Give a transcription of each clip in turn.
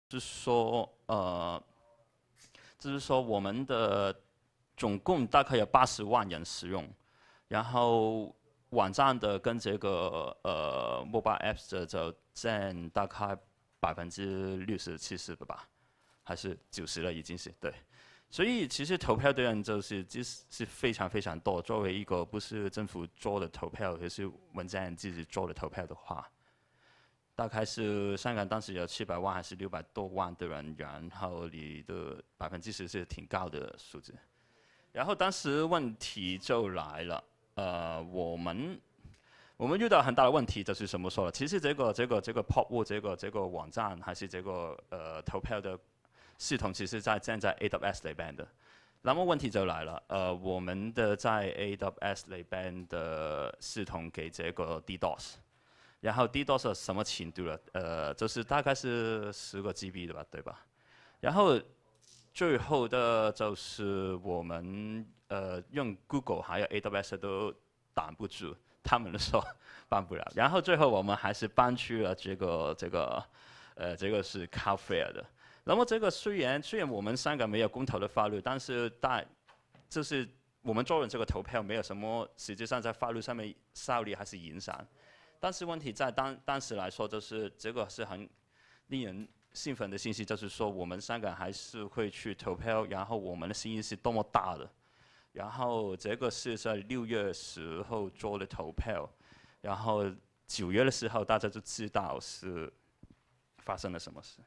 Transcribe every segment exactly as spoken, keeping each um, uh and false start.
是说呃，就是说我们的总共大概有八十万人使用，然后网站的跟这个呃 mobile apps 的就占大概百分之六十七十的吧，还是九十了已经是对。所以其实投票的人就是就是是非常非常多。作为一个不是政府做的投票，也是文站自己做的投票的话，大概是香港当时有七百万还是六百多万的人，然后你的百分之十是挺高的数字。然后当时问题就来了，呃，我们我们遇到很大的问题就是什么说了？其实这个这个这个 p o p 这个这个网站还是这个呃投票的系统，其实在建在 A W S 里边的。那么问题就来了，呃，我们的在 A W S 里边的系统给这个 DDoS，然后 DDoS 什么程度了？呃，就是大概是十个 G B 的吧，对吧？然后最后的就是我们呃用 Google 还有 A W S 都挡不住，他们说办不了。然后最后我们还是搬去了这个这个呃这个是 Cloudflare 的。那么这个虽然虽然我们香港没有公投的法律，但是大就是我们做人这个投票没有什么实际上在法律上面效力还是影响。但是问题在当当时来说，就是这个是很令人兴奋的信息，就是说我们香港还是会去投票，然后我们的声音是多么大的。然后这个是在六月时候做的投票，然后九月的时候大家就知道是发生了什么事。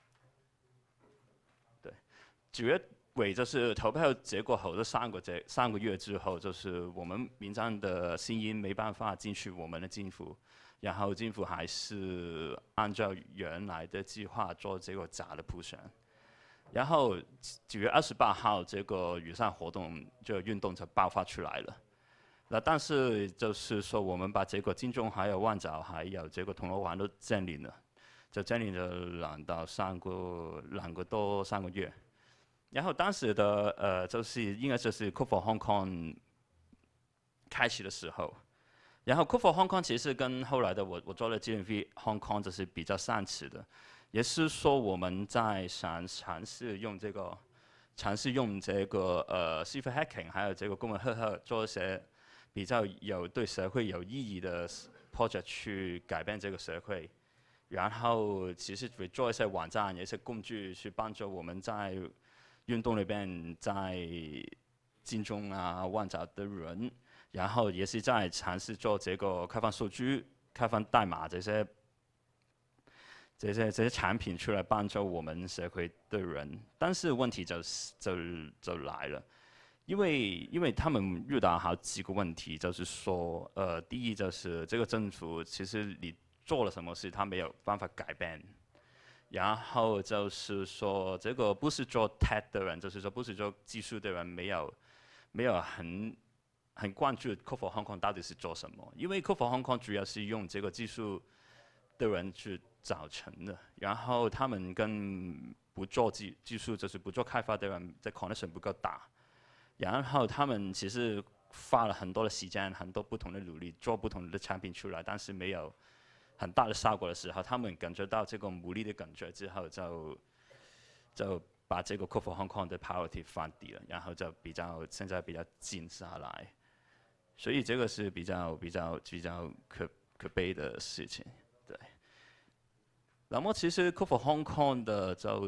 对，九月尾就是投票结果后的三个这三个月之后，就是我们民众的声音没办法进去我们的政府，然后政府还是按照原来的计划做这个假的普选。然后九月二十八号，这个雨伞活动这个运动就爆发出来了。那但是就是说，我们把这个金钟还有旺角还有这个铜锣湾都占领了，就占领了两到三个两个多三个月。然后当时的呃，就是应该就是 Code for Hong Kong 开始的时候，然后 Code for Hong Kong 其实跟后来的我我做的 G M V Hong Kong 就是比较相似的。也是说我们在想尝试用这个，尝试用这个呃 civic hacking， 还有这个公民赫赫做一些比较有对社会有意义的 project 去改变这个社会，然后其实会做一些网站、一些工具去帮助我们在运动里边在金钟啊、旺角的人，然后也是在尝试做这个开放数据、开放代码这些。这些这些产品出来帮助我们社会的人，但是问题就是就就来了，因为因为他们遇到好几个问题，就是说，呃，第一就是这个政府其实你做了什么事，他没有办法改变，然后就是说这个不是做 tech 的人，就是说不是做技术的人，没有没有很很关注 Code for Hong Kong 到底是做什么，因为 Code for Hong Kong 主要是用这个技术的人去造成的，然后他们跟不做技技术，就是不做开发的人的 connection 不够大，然后他们其实花了很多的时间，很多不同的努力做不同的产品出来，但是没有很大的效果的时候，他们感觉到这个无力的感觉之后就，就把这个 Code for Hong Kong 的 priority 放低了，然后就比较现在比较静下来，所以这个是比较比较比较可可悲的事情。对，那么其实 Code for Hong Kong 的就是，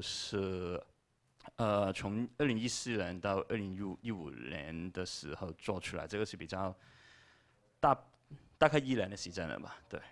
呃，从二零一四年到二零一五年的时候做出来，这个是比较大大概一年的时间了吧？对。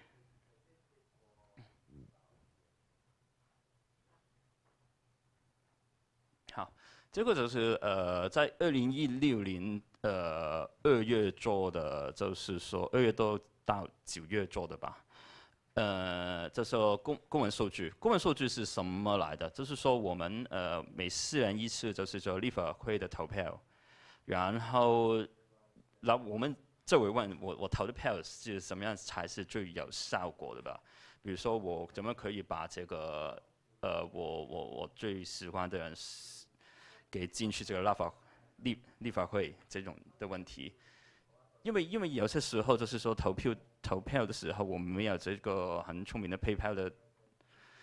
好，这个就是呃，在二零一六年呃二月做的，就是说二月多到九月做的吧。呃，这是公公文数据，公文数据是什么来的？就是说我们呃每四年一次，就是说立法会的投票，然后，然后我们这位问我我投的票是什么样才是最有效果的吧？比如说我怎么可以把这个呃我我我最喜欢的人给进去这个立法立立法会这种的问题？因为因为有些时候就是说投票投票的时候，我们没有这个很聪明的配票的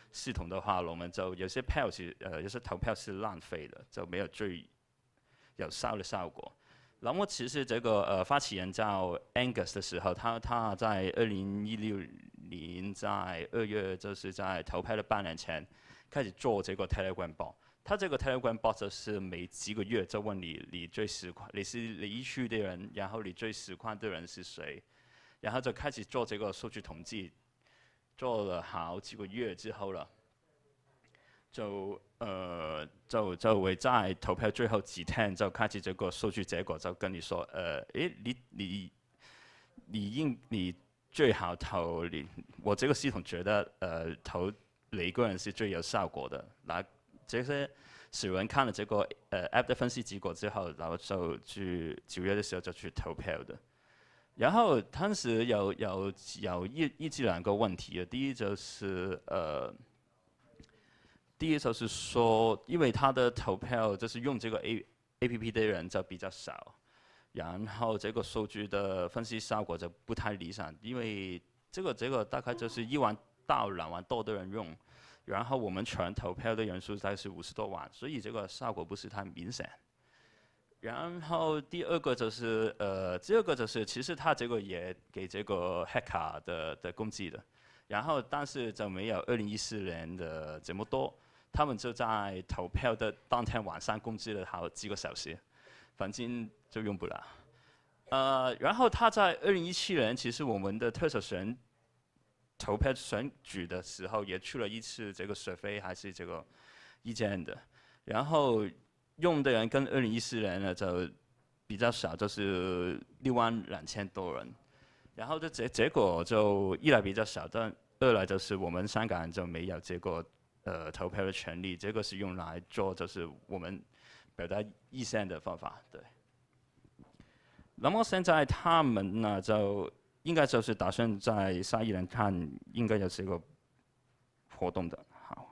系统的话，我们就有些票是呃有些投票是浪费的，就没有最有效的效果。那么其实这个呃发起人叫 Angus 的时候，他他在二零一六年在二月，就是在投票的半年前开始做这个 Telegram bot。他这个 Telegram bot 就是每几个月就问你你最实况，你是离区的人，然后你最实况的人是谁，然后就开始做这个数据统计，做了好几个月之后了。就呃就就会在投票最后几天就开始这个数据结果，就跟你说，呃，诶，你你你应你最好投你，我这个系统觉得呃投哪一个人是最有效果的。那这些使用人看了这个呃 app 的分析结果之后，然后就去九月的时候就去投票的。然后当时有有有一一至两个问题，第一就是呃。第一就是说，因为他的投票就是用这个 A A P P 的人就比较少，然后这个数据的分析效果就不太理想，因为这个这个大概就是一万到两万多的人用，然后我们全投票的人数大概是五十多万，所以这个效果不是太明显。然后第二个就是呃，第二个就是其实他这个也给这个 hacker 的的攻击的，然后但是就没有二零一四年的这么多。他们就在投票的当天晚上攻击了好几个小时，反正就用不了。呃，然后他在二零一七年，其实我们的特首选投票选举的时候也出了一次这个survey还是这个意见的，然后用的人跟二零一四年呢就比较少，就是六万两千多人，然后这结结果就一来比较少，但二来就是我们香港人就没有这个。呃，投票的权利，这个是用来做就是我们表达意见的方法，对。那么现在他们呢，就应该就是打算在下一年看，应该有这个活动的。好。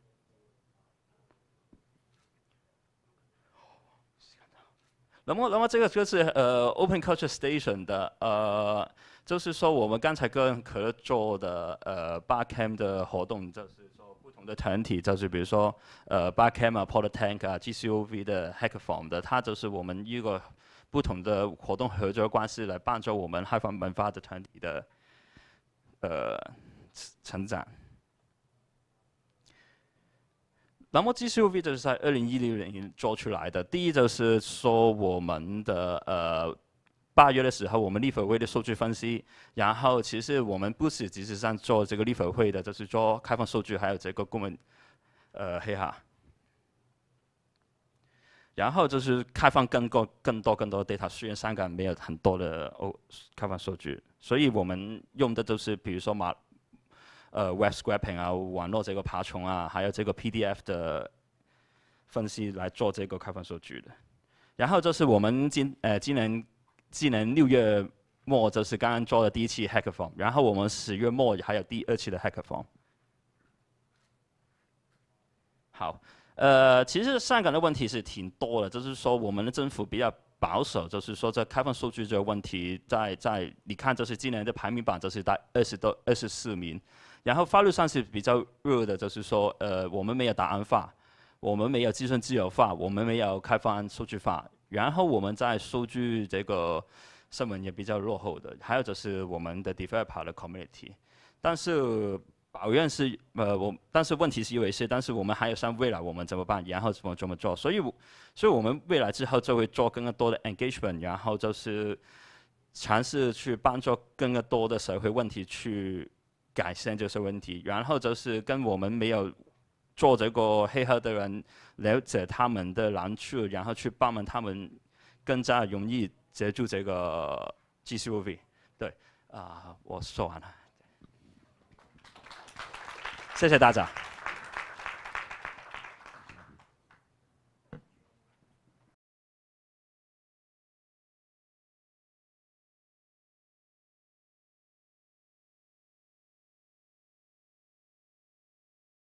那么，那么这个就是呃 Open Culture Station 的呃，就是说我们刚才跟可乐做的呃八 Cam 的活动，就是。的团体就是比如说呃 八 Cam 啊 Port Tank 啊 G C O V 的 Hackathon 的，它就是我们一个不同的活动合作关系来帮助我们开放文化的团体的呃成长。那么 G C O V 就是在二零一六年做出来的，第一就是说我们的呃。八月的时候，我们立法会的数据分析，然后其实我们不是只是在做这个立法会的，就是做开放数据，还有这个公民呃黑客，然后就是开放更多、更多、更多的 data。虽然香港没有很多的哦开放数据，所以我们用的都是比如说马呃 web scraping 啊、网络这个爬虫啊，还有这个 P D F 的分析来做这个开放数据的。然后就是我们今呃今年。今年六月末就是刚刚做的第一期 hackathon， 然后我们十月末还有第二期的 hackathon。好，呃，其实香港的问题是挺多的，就是说我们的政府比较保守，就是说这开放数据这个问题在，在在你看，就是今年的排名榜就是在二十多二十四名，然后法律上是比较热的，就是说呃我们没有档案法，我们没有计算自由法，我们没有开放数据法。然后我们在数据这个上面也比较落后的，还有就是我们的 developer 的 community， 但是抱怨是呃我，但是问题是有一些，但是我们还有像未来我们怎么办，然后怎么怎么做，所以所以我们未来之后就会做更多的 engagement， 然后就是尝试去帮助更多的社会问题去改善这些问题，然后就是跟我们没有。做这个黑客的人了解他们的难处，然后去帮忙他们更加容易接触这个 G C O V。对，啊、呃，我说完了，谢谢大家。